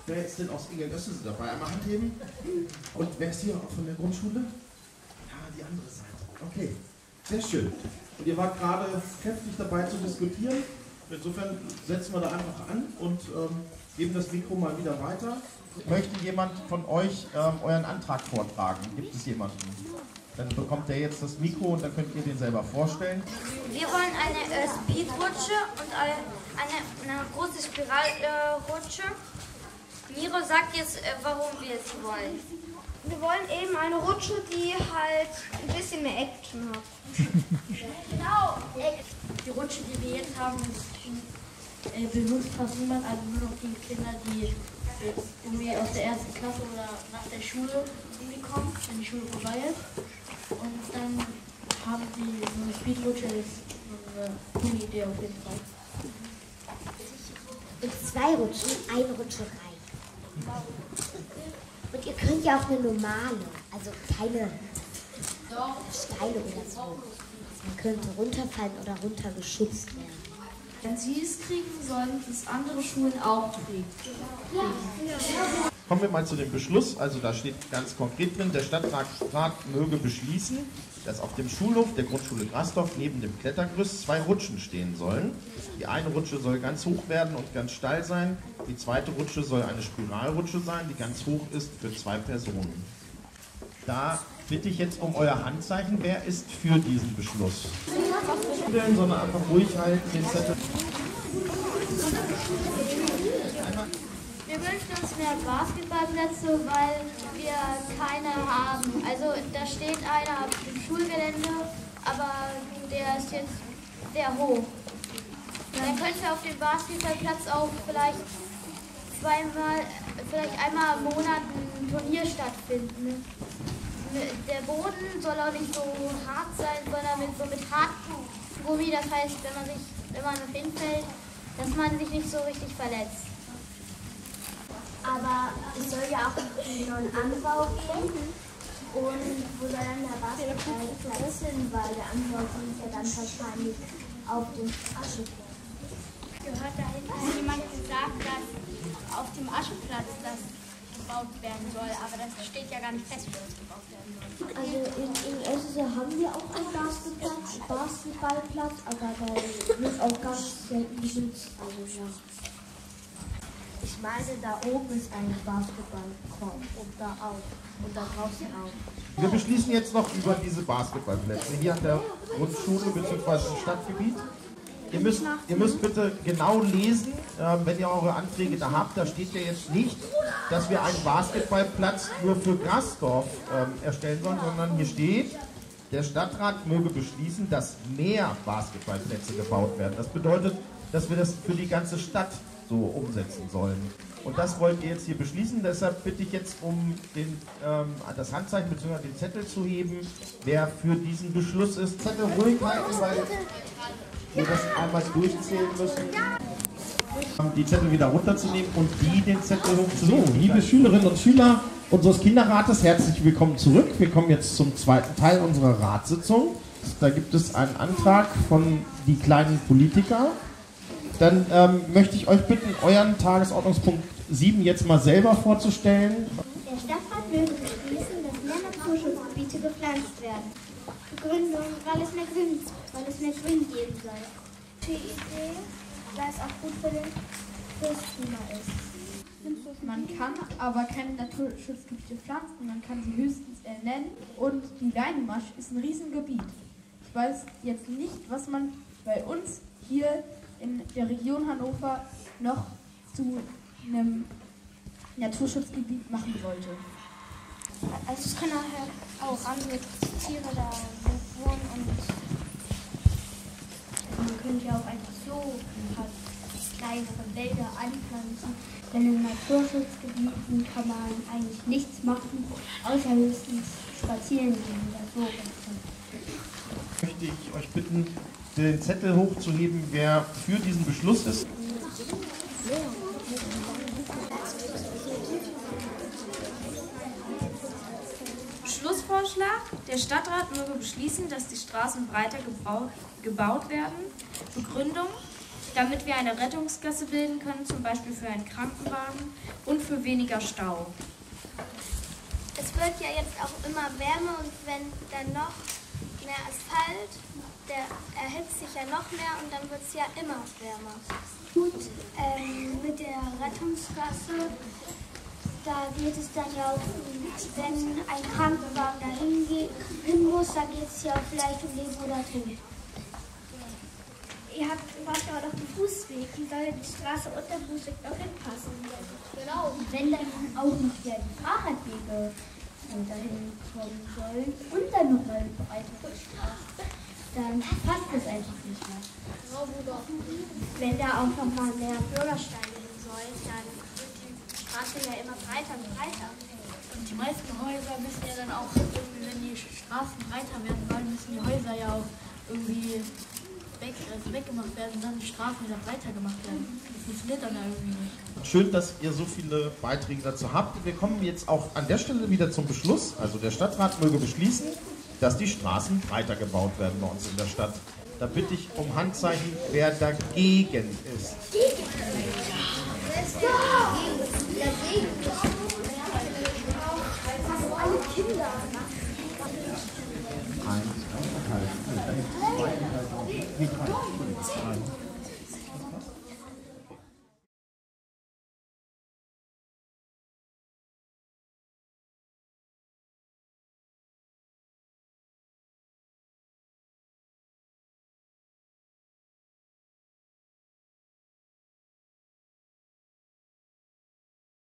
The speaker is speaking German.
wer ist denn aus Egergösse dabei? Einmal Hand heben. Und wer ist hier auch von der Grundschule? Ja, die andere Seite. Okay, sehr schön. Und ihr wart gerade kräftig dabei zu diskutieren. Insofern setzen wir da einfach an und geben das Mikro mal wieder weiter. Möchte jemand von euch euren Antrag vortragen? Gibt es jemanden? Dann bekommt der jetzt das Mikro und dann könnt ihr den selber vorstellen. Wir wollen eine Speedrutsche und eine große Spiralrutsche. Miro sagt jetzt, warum wir sie wollen. Wir wollen eben eine Rutsche, die halt ein bisschen mehr Action hat. Genau. Die Rutsche, die wir jetzt haben, benutzt fast niemand, also nur noch die Kinder, die irgendwie aus der ersten Klasse oder nach der Schule irgendwie kommen, wenn die Schule vorbei ist. Und dann haben sie so eine Speedrutsche, das ist eine coole Idee auf jeden Fall. Und 2 Rutschen, eine Rutsche reicht. Und ihr könnt ja auch eine normale, also keine Steine oder so. Also man könnte runterfallen oder runtergeschubst werden. Wenn sie es kriegen, sollen es andere Schulen auch kriegen. Kommen wir mal zu dem Beschluss. Also da steht ganz konkret drin, der Stadtrat möge beschließen, dass auf dem Schulhof der Grundschule Grasdorf neben dem Klettergerüst 2 Rutschen stehen sollen. Die eine Rutsche soll ganz hoch werden und ganz steil sein. Die zweite Rutsche soll eine Spiralrutsche sein, die ganz hoch ist für 2 Personen. Da bitte ich jetzt um euer Handzeichen. Wer ist für diesen Beschluss? Sondern einfach ruhig halten, den Zettel. Wir wünschen uns mehr Basketballplätze, weil wir keine haben. Also da steht einer auf dem Schulgelände, aber der ist jetzt sehr hoch. Dann könnte auf dem Basketballplatz auch vielleicht einmal im Monat ein Turnier stattfinden. Der Boden soll auch nicht so hart sein, sondern mit hartem Gummi. Das heißt, wenn man hinfällt, dass man sich nicht so richtig verletzt. Aber es soll ja auch einen neuen Anbau geben. Und wo soll dann der Basketballplatz hin, weil der Anbau ist ja dann wahrscheinlich auf dem Ascheplatz. Ich gehört, da hat jemand gesagt, dass auf dem Ascheplatz das gebaut werden soll, aber das steht ja gar nicht fest, wie das gebaut werden soll. Also in Elsässer haben wir auch einen Basketballplatz, aber der wird auch ganz selten genutzt. Also ja. Ich meine, da oben ist ein Basketballkorb und da auch und da draußen auch. Wir beschließen jetzt noch über diese Basketballplätze hier an der Grundschule bzw. im Stadtgebiet. Ihr müsst bitte genau lesen, wenn ihr eure Anträge da habt. Da steht ja jetzt nicht, dass wir einen Basketballplatz nur für Grasdorf erstellen sollen, sondern hier steht, der Stadtrat möge beschließen, dass mehr Basketballplätze gebaut werden. Das bedeutet, dass wir das für die ganze Stadt so umsetzen sollen. Und das wollt ihr jetzt hier beschließen. Deshalb bitte ich jetzt um das Handzeichen bzw. den Zettel zu heben, wer für diesen Beschluss ist. Zettel ruhig halten, weil wir das einmal durchzählen müssen. Die Zettel wieder runterzunehmen und den Zettel hochzunehmen. So, liebe Schülerinnen und Schüler unseres Kinderrates, herzlich willkommen zurück. Wir kommen jetzt zum zweiten Teil unserer Ratssitzung. Da gibt es einen Antrag von die kleinen Politiker. Dann möchte ich euch bitten, euren Tagesordnungspunkt 7 jetzt mal selber vorzustellen. Der Stadtrat möge beschließen, dass mehr Naturschutzgebiete gepflanzt werden. Begründung, weil es mehr Grün geben soll. Die Idee, weil es auch gut für das Klima ist. Man kann aber keine Naturschutzgebiete pflanzen, man kann sie höchstens ernennen. Und die Leinenmarsch ist ein Riesengebiet. Ich weiß jetzt nicht, was man bei uns hier in der Region Hannover noch zu einem Naturschutzgebiet machen sollte. Also es können auch andere Tiere da wohnen und man könnte ja auch einfach so ein paar kleinere Wälder anpflanzen. Denn in Naturschutzgebieten kann man eigentlich nichts machen, außer höchstens spazieren gehen oder so. Möchte ich euch bitten, den Zettel hochzuheben, wer für diesen Beschluss ist. Schlussvorschlag. Der Stadtrat möge beschließen, dass die Straßen breiter gebaut werden. Begründung. damit wir eine Rettungsgasse bilden können, zum Beispiel für einen Krankenwagen und für weniger Stau. Es wird ja jetzt auch immer wärmer und wenn dann noch mehr Asphalt, der erhitzt sich ja noch mehr und dann wird es ja immer wärmer. Gut, mit der Rettungsgasse, da geht es dann ja auch, wenn ein Krankenwagen da hin muss, dann geht es ja vielleicht um Leben oder Tod. Ihr macht ja auch noch einen Fußweg, wie soll die Straße und der Fußweg noch hinpassen? Genau. Wenn dann auch noch die Fahrradwege dahin kommen sollen und dann noch mal eine breitere Straße, dann passt es einfach nicht mehr. Wenn da auch noch mal mehr Bürgersteige hin sollen, dann wird die Straße ja immer breiter und breiter. Und die meisten Häuser müssen ja dann auch, wenn die Straßen breiter werden sollen, müssen die Häuser ja auch irgendwie weggemacht werden und dann die Straßen wieder breiter gemacht werden. Das funktioniert dann ja irgendwie nicht. Schön, dass ihr so viele Beiträge dazu habt. Wir kommen jetzt auch an der Stelle wieder zum Beschluss. Also der Stadtrat möge beschließen, dass die Straßen breiter gebaut werden bei uns in der Stadt. Da bitte ich um Handzeichen, wer dagegen ist. Alle Kinder. Eins, zwei, drei, 4, 5, 6, 7, 8, 9, 10.